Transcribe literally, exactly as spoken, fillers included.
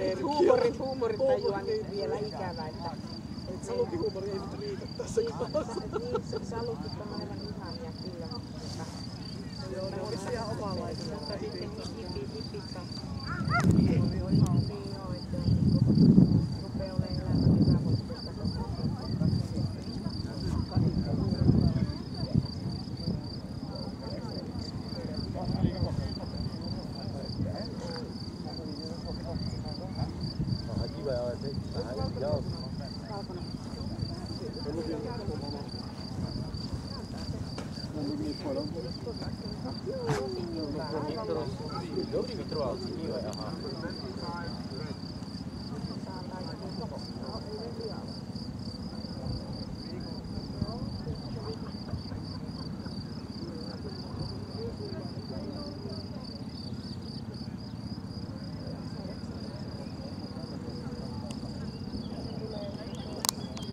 huumorit, huumorit tajua nyt vielä ikävä, että... Salukihuumori ei nyt riitä tässä kohdassa. Niin, se salukit on aivan ihania kyllä. Joo, ne olisi ihan omanlaisia. Mutta sitten hippi, hipikka. Niin on ihan. Niin joo, että rupeaa olemaan elämä hyvä, mutta Dobri mi trovaci,